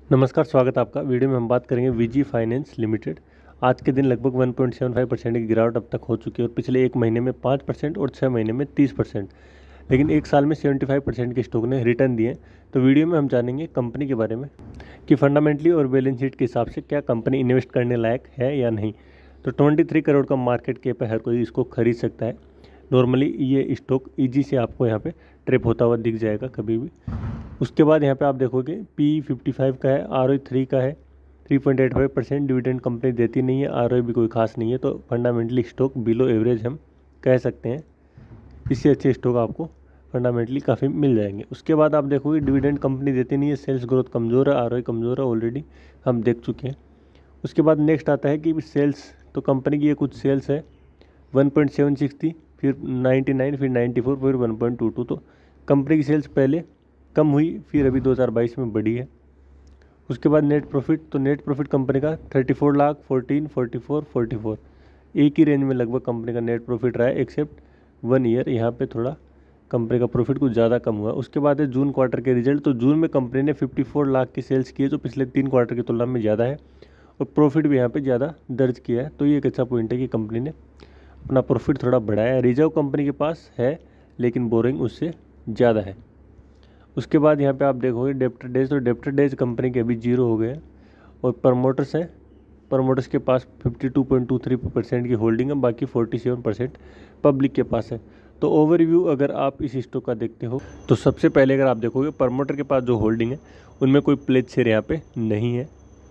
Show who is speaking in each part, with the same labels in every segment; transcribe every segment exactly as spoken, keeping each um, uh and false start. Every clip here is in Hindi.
Speaker 1: नमस्कार, स्वागत है आपका। वीडियो में हम बात करेंगे वीजी फाइनेंस लिमिटेड। आज के दिन लगभग one point seven five percent की गिरावट अब तक हो चुकी है और पिछले एक महीने में पाँच परसेंट और छः महीने में तीस परसेंट, लेकिन एक साल में पचहत्तर परसेंट के स्टॉक ने रिटर्न दिए। तो वीडियो में हम जानेंगे कंपनी के बारे में कि फंडामेंटली और बैलेंस शीट के हिसाब से क्या कंपनी इन्वेस्ट करने लायक है या नहीं। तो तेईस करोड़ का मार्केट कैप है, हर कोई इसको खरीद सकता है। नॉर्मली ये स्टॉक ईजी से आपको यहाँ पे ट्रिप होता हुआ दिख जाएगा कभी भी। उसके बाद यहाँ पे आप देखोगे पी फिफ्टी फाइव का है, आर ओ थ्री का है, three point eight five percent dividend company देती नहीं है, आर ओ भी कोई खास नहीं है। तो फंडामेंटली स्टॉक बिलो एवरेज हम कह सकते हैं। इससे अच्छे स्टॉक आपको फंडामेंटली काफ़ी मिल जाएंगे। उसके बाद आप देखोगे डिविडेंड कंपनी देती नहीं है, सेल्स ग्रोथ कमज़ोर है, आर ओ कमज़ोर है, ऑलरेडी हम देख चुके हैं। उसके बाद नेक्स्ट आता है कि सेल्स, तो कंपनी की ये कुछ सेल्स है, वन पॉइंट सेवन सिक्स थी, फिर नाइन्टी नाइन, फिर नाइन्टी फोर, फिर वन पॉइंट टू टू। तो कंपनी की सेल्स पहले कम हुई, फिर अभी दो हज़ार बाईस में बढ़ी है। उसके बाद नेट प्रॉफिट, तो नेट प्रॉफिट कंपनी का चौंतीस lakh, fourteen, forty four, forty four, एक ही रेंज में लगभग कंपनी का नेट प्रॉफिट रहा है, एक्सेप्ट वन ईयर यहाँ पे थोड़ा कंपनी का प्रॉफिट कुछ ज़्यादा कम हुआ। उसके बाद है जून क्वार्टर के रिजल्ट। तो जून में कंपनी ने चौवन लाख की सेल्स की है, जो पिछले तीन क्वार्टर की तुलना में ज़्यादा है, और प्रॉफिट भी यहाँ पे ज़्यादा दर्ज किया है। तो ये एक अच्छा पॉइंट है कि कंपनी ने अपना प्रॉफिट थोड़ा बढ़ाया है। रिजर्व कंपनी के पास है, लेकिन बोरिंग उससे ज़्यादा है। उसके बाद यहाँ पे आप देखोगे डेप्टर डेज, तो डेप्टर डेज कंपनी के अभी जीरो हो गए हैं। और प्रमोटर्स हैं, प्रमोटर्स के पास बावन पॉइंट दो तीन परसेंट की होल्डिंग है, बाकी सैंतालीस परसेंट पब्लिक के पास है। तो ओवरव्यू अगर आप इस स्टॉक का देखते हो, तो सबसे पहले अगर आप देखोगे प्रमोटर के पास जो होल्डिंग है उनमें कोई प्लेज शेयर यहाँ पे नहीं है।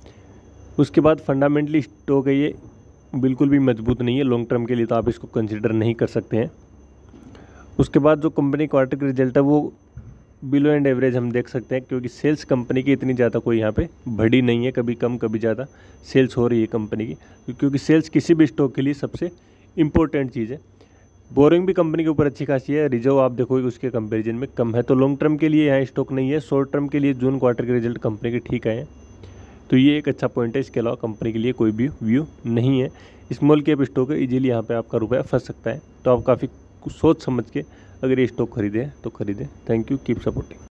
Speaker 1: उसके बाद फंडामेंटली स्टॉक है, ये बिल्कुल भी मजबूत नहीं है लॉन्ग टर्म के लिए, तो आप इसको कंसिडर नहीं कर सकते हैं। उसके बाद जो कंपनी क्वार्टर का रिजल्ट है वो बिलो एंड एवरेज हम देख सकते हैं, क्योंकि सेल्स कंपनी की इतनी ज़्यादा कोई यहाँ पे बढ़ी नहीं है, कभी कम कभी ज़्यादा सेल्स हो रही है कंपनी की, क्योंकि सेल्स किसी भी स्टॉक के लिए सबसे इम्पोर्टेंट चीज़ है। बोरिंग भी कंपनी के ऊपर अच्छी खासी है, रिजर्व आप देखोगे उसके कंपेरिजन में कम है। तो लॉन्ग टर्म के लिए यहाँ स्टॉक नहीं है, शॉर्ट टर्म के लिए जून क्वार्टर के रिजल्ट कंपनी के ठीक आए हैं, तो ये एक अच्छा पॉइंट है। इसके अलावा कंपनी के लिए कोई भी व्यू नहीं है। स्मॉल कैप स्टॉक है, इजीली यहाँ पे आपका रुपया फंस सकता है, तो आप काफ़ी सोच समझ के अगर ये स्टॉक खरीदें तो खरीदें। Thank you, keep supporting.